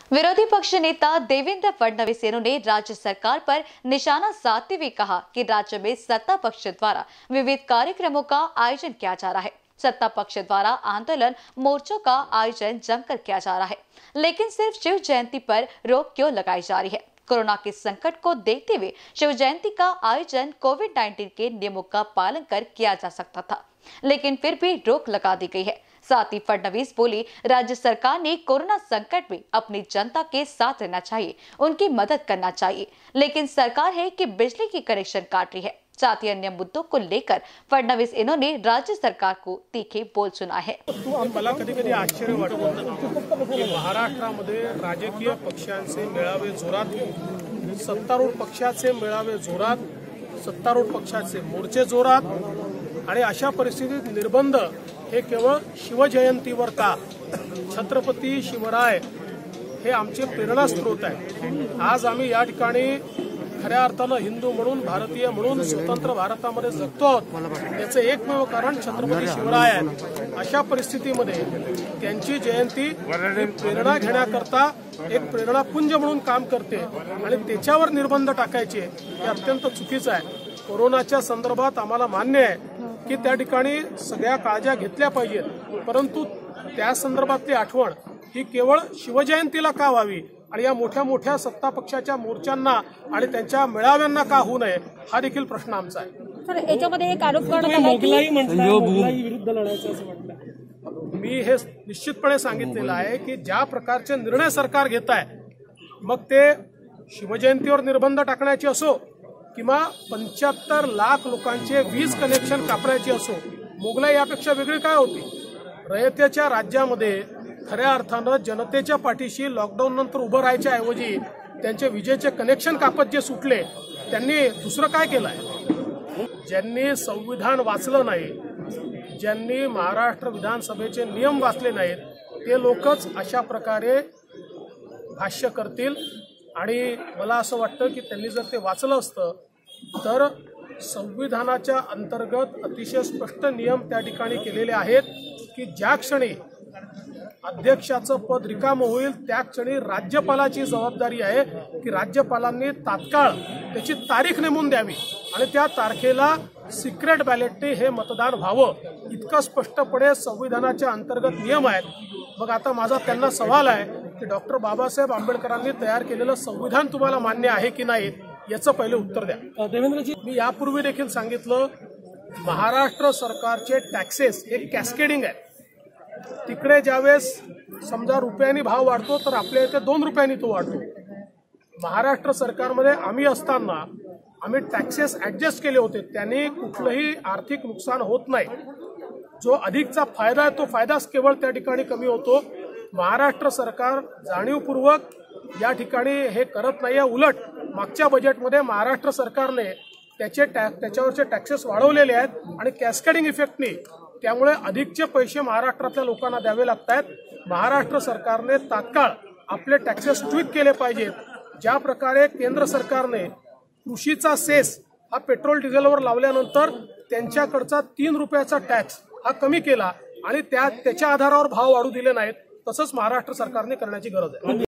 विरोधी पक्ष नेता देवेंद्र फडणवीस ने राज्य सरकार पर निशाना साधते हुए कहा कि राज्य में सत्ता पक्ष द्वारा विविध कार्यक्रमों का आयोजन किया जा रहा है। सत्ता पक्ष द्वारा आंदोलन मोर्चों का आयोजन जमकर किया जा रहा है, लेकिन सिर्फ शिव जयंती पर रोक क्यों लगाई जा रही है? कोरोना के संकट को देखते हुए शिव जयंती का आयोजन कोविड-19 के नियमों का पालन कर किया जा सकता था, लेकिन फिर भी रोक लगा दी गई है। साथ ही फडणवीस बोले, राज्य सरकार ने कोरोना संकट में अपनी जनता के साथ रहना चाहिए, उनकी मदद करना चाहिए, लेकिन सरकार है कि बिजली की कनेक्शन काट रही है। साथ ही अन्य मुद्दों को लेकर फडणवीस इन्होंने राज्य सरकार को तीखे बोल सुना है। मला कधी-कधी आश्चर्य वाटतं की महाराष्ट्रामध्ये राजकीय पक्षांचे मेळावे जोरात, सत्तारूढ पक्षाचे मेळावे जोरात, सत्तारूढ पक्षाचे मोर्चे जोरात आणि अशा परिस्थितीत निर्बंध हे केवळ शिवजयंतीवर का? छत्रपती शिवराय हे आमचे प्रेरणास्त्रोत आहे। आज आम्ही या ठिकाणी खऱ्या अर्थानं हिंदू म्हणून, भारतीय म्हणून स्वतंत्र भारतामध्ये जगतो आहोत। याचं एकमेव कारण छत्रपती शिवराय आहे। अशा परिस्थितीमध्ये त्यांची जयंती प्रेरणा घेण्याकरता एक प्रेरणापुंज म्हणून काम करते आणि त्याच्यावर निर्बंध टाकायचे हे अत्यंत चुकीचं आहे। कोरोनाच्या संदर्भात आम्हाला मान्य आहे की त्या ठिकाणी सगळ्या काळज्या घेतल्या पाहिजेत, परंतु त्या संदर्भातली आठवण ही केवळ शिवजयंतीला का व्हावी आणि या मोठ्या मोठ्या सत्ता पक्षाच्या मोर्चांना आणि त्यांच्या मेळाव्यांना का होऊ नये हा देखील प्रश्न आमचा आहे। सर, याच्यामध्ये एक आरोप करण्यात आला की मोगलाई विरुद्ध लढायचं असं वाटतं। मी हे निश्चितपणे सांगितलेलं आहे की ज्या प्रकारचे निर्णय सरकार घेत आहे, मग ते शिवजयंतीवर निर्बंध टाकण्याचे असो किंवा 75 लाख लोकांचे वीज कनेक्शन कापण्याची असो, मोगलाई यापेक्षा वेगळी काय होती? रयतेच्या राज्यामध्ये खऱ्या अर्थानं जनतेच्या पाठीशी लॉकडाऊन नंतर उभं राहायच्या ऐवजी त्यांचे विजेचे कनेक्शन कापत जे सुटले, त्यांनी दुसरं काय केलंय? ज्यांनी संविधान वाचलं नाही, ज्यांनी महाराष्ट्र विधानसभेचे नियम वाचले नाहीत, ते लोकच अशा प्रकारे भाष्य करतील। आणि मला असं वाटतं की त्यांनी जर ते वाचलं असतं तर संविधानाच्या अंतर्गत अतिशय स्पष्ट नियम त्या ठिकाणी केलेले आहेत की ज्या क्षणी अध्यक्षाचं पद रिकामं होईल त्या क्षणी राज्यपालाची जबाबदारी आहे की राज्यपालांनी तात्काळ त्याची तारीख नेमून द्यावी आणि त्या तारखेला सिक्रेट बॅलेटने हे मतदान व्हावं। इतकं स्पष्टपणे संविधानाच्या अंतर्गत नियम आहेत। मग आता माझा त्यांना सवाल आहे की डॉक्टर बाबासाहेब आंबेडकरांनी तयार केलेलं संविधान तुम्हाला मान्य आहे की नाही याचं पहिले उत्तर द्या। देवेंद्रजी, मी यापूर्वी देखील सांगितलं, महाराष्ट्र सरकारचे टॅक्सेस हे कॅस्केडिंग आहे। तिकडे ज्यावेळेस समजा रुपयांनी भाव वाढतो तर आपल्या इथे 2 रुपयांनी तो वाढतो। महाराष्ट्र सरकारमध्ये आम्ही असताना आम्ही टॅक्सेस ऍडजस्ट केले होते, त्याने कुठलंही आर्थिक नुकसान होत नाही। जो अधिकचा फायदा आहे तो फायदाच केवळ त्या ठिकाणी कमी होतो। महाराष्ट्र सरकार जाणीवपूर्वक या ठिकाणी हे करत नाहीये। उलट मागच्या बजेटमध्ये महाराष्ट्र सरकारने त्याच्यावरचे टॅक्सेस वाढवलेले आहेत आणि कॅस्केडिंग इफेक्टनी त्यामुळे अधिकचे पैसे महाराष्ट्रातल्या लोकांना द्यावे लागतात। महाराष्ट्र सरकारने तात्काळ आपले टॅक्सेस ट्विक केले पाहिजेत। ज्या प्रकारे केंद्र सरकारने कृषीचा सेस हा पेट्रोल डिझेलवर लावल्यानंतर त्यांच्याकडचा 3 रुपयाचा टॅक्स हा कमी केला आणि त्याच्या आधारावर भाव वाढू दिले नाहीत, तसंच महाराष्ट्र सरकारने करण्याची गरज आहे।